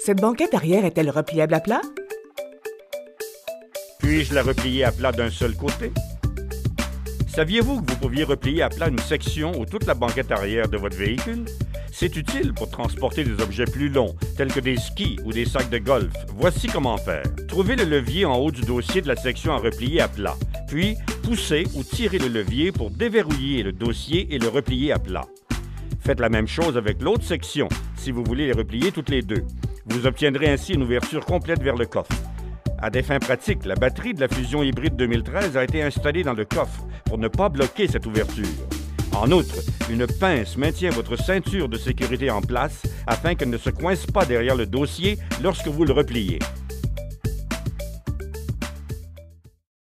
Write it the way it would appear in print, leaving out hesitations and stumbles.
Cette banquette arrière est-elle repliable à plat? Puis-je la replier à plat d'un seul côté? Saviez-vous que vous pouviez replier à plat une section ou toute la banquette arrière de votre véhicule? C'est utile pour transporter des objets plus longs, tels que des skis ou des sacs de golf. Voici comment faire. Trouvez le levier en haut du dossier de la section à replier à plat. Puis, poussez ou tirez le levier pour déverrouiller le dossier et le replier à plat. Faites la même chose avec l'autre section, si vous voulez les replier toutes les deux. Vous obtiendrez ainsi une ouverture complète vers le coffre. À des fins pratiques, la batterie de la Fusion hybride 2013 a été installée dans le coffre pour ne pas bloquer cette ouverture. En outre, une pince maintient votre ceinture de sécurité en place afin qu'elle ne se coince pas derrière le dossier lorsque vous le repliez.